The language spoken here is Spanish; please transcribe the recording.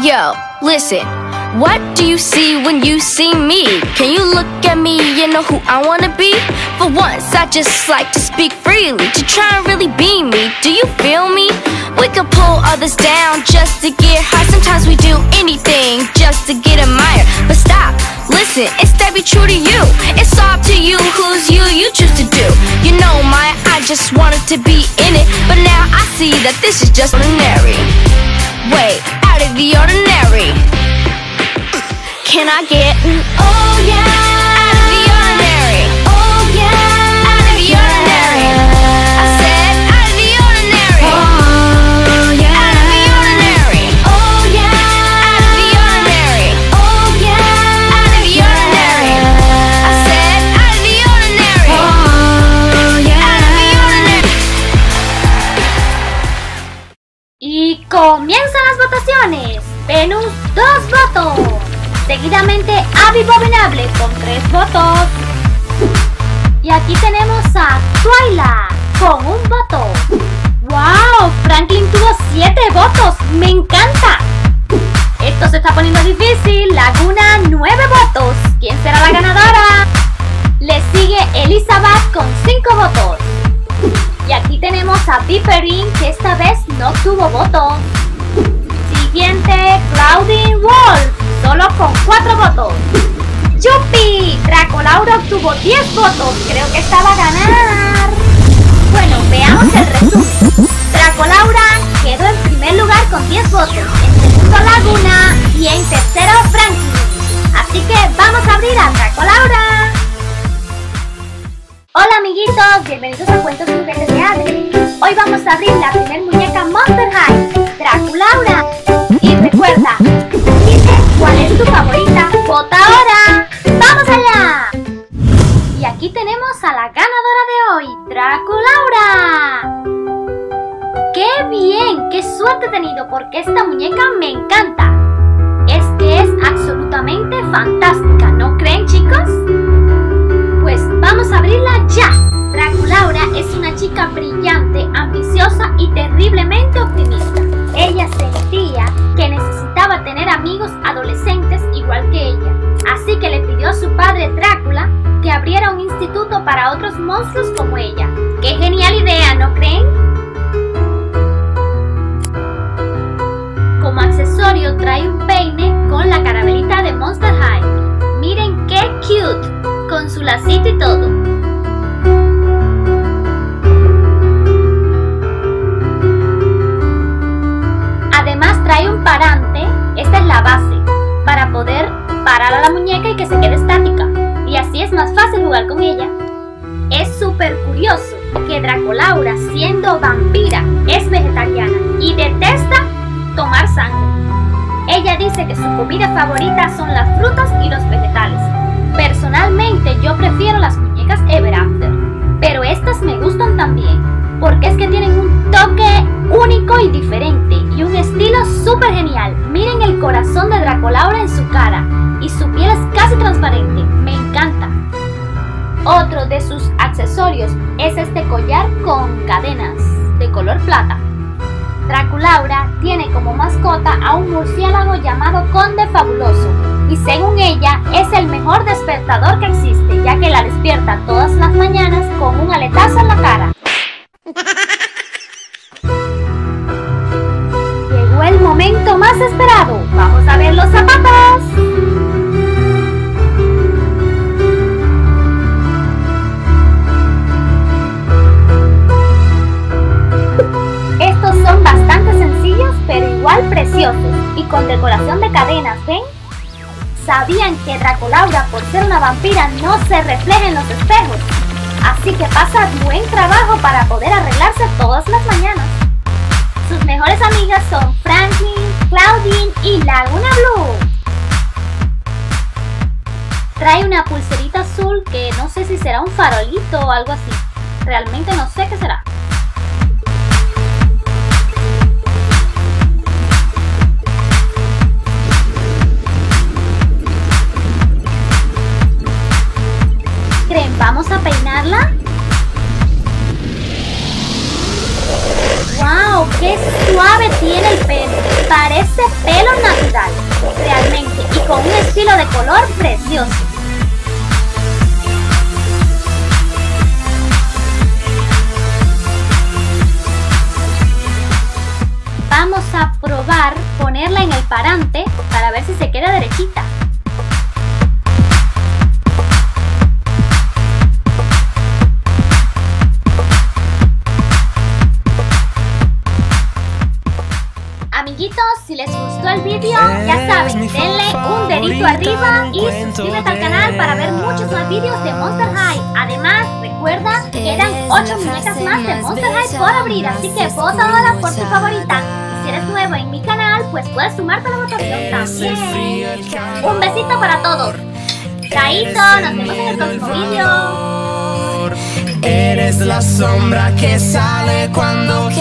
Yo, listen. What do you see when you see me? Can you look at me and know who I wanna be? For once, I just like to speak freely, to try and really be me. Do you feel me? We could pull others down just to get high. Sometimes we do anything just to get admired. But stop, listen, instead be true to you. It's all up to you, who's you choose to do. You know I just wanted to be in it, but now I see that this is just ordinary. Wait, out of the ordinary. Can I get an oh yeah? Out of the ordinary. Oh yeah. Out of the ordinary. I said out of the ordinary. Oh yeah. Out of the ordinary. Oh yeah. Out of the ordinary. Oh yeah. Out of the ordinary. I said out of the ordinary. Oh yeah. Out of the ordinary. Y comienzan las votaciones. Venus, 2 votos. Seguidamente Abby Abominable con 3 votos. Y aquí tenemos a Twyla con 1 voto. ¡Wow! Franklin tuvo 7 votos. ¡Me encanta! Esto se está poniendo difícil. Laguna, 9 votos. ¿Quién será la ganadora? Le sigue Elizabeth con 5 votos. Y aquí tenemos a Viperin, que esta vez no tuvo votos. Siguiente, Claudine Wolf, solo con 4 votos. ¡Yupi! Dracolaura obtuvo 10 votos, creo que esta va a ganar. Bueno, veamos el resumen. Dracolaura quedó en primer lugar con 10 votos, en segundo Laguna y en tercero Franklin. Así que vamos a abrir a Dracolaura. Hola amiguitos, bienvenidos a Cuentos y Juguetes de Abby. Hoy vamos a abrir la primer muñeca Monster High, Dracolaura. Y recuerda, dime cuál es tu favorita. ¡Vota ahora! ¡Vamos allá! Y aquí tenemos a la ganadora de hoy, Dracolaura. ¡Qué bien! ¡Qué suerte he tenido! Porque esta muñeca me encanta. Es que es absolutamente fantástica, ¿no creen, chicos? Pues vamos a abrirla ya. Dracolaura es una chica brillante, ambiciosa y terriblemente optimista. Ella sentía que necesitaba tener amigos adolescentes igual que ella, así que le pidió a su padre Drácula que abriera un instituto para otros monstruos como ella. ¡Qué genial idea!, ¿no creen? Como accesorio trae un peine con la carabelita de Monster High. Miren qué cute, con su lacito y todo. Además trae un parante, esta es la base, para poder parar a la muñeca y que se quede estática. Y así es más fácil jugar con ella. Es súper curioso que Dracolaura, siendo vampira, es vegetariana y detesta tomar sangre. Ella dice que su comida favorita son las frutas y los vegetales. Personalmente yo prefiero las muñecas Ever After, pero estas me gustan también, porque es que tienen un toque único y diferente y un estilo súper genial. Miren el corazón de Dracolaura en su cara y su piel es casi transparente, me encanta. Otro de sus accesorios es este collar con cadenas de color plata. Dracolaura tiene como mascota a un murciélago llamado Conde Fabuloso y según ella es el mejor despertador que existe, ya que la despierta todas las mañanas con un aletazo en la cara. Llegó el momento más esperado. ¡Vamos a ver los zapatos! Estos son bastante sencillos, pero igual preciosos y con decoración de cadenas, ¿ven? ¿Sabían que Dracolaura, por ser una vampira, no se refleja en los espejos? Así que pasa buen trabajo para poder arreglarse todas las mañanas. Sus mejores amigas son Franklin, Claudine y Laguna Blue. Trae una pulserita azul que no sé si será un farolito o algo así. Realmente no sé qué será. ¿Creen? ¿Vamos a peinarla? ¡Wow! ¡Qué suave tiene el pelo! Parece pelo natural, realmente, y con un estilo de color precioso. Vamos a probar ponerla en el parante para ver si se queda derechita. Amiguitos, si les gustó el vídeo, ya saben, denle un dedito arriba y suscríbete al canal para ver muchos más vídeos de Monster High. Además, recuerda que quedan 8 muñecas más de Monster High por abrir, así que vota ahora por tu favorita. Y si eres nuevo en mi canal, pues puedes sumarte a la votación también. Un besito para todos. Chaito, nos vemos en el próximo vídeo. Eres la sombra que sale cuando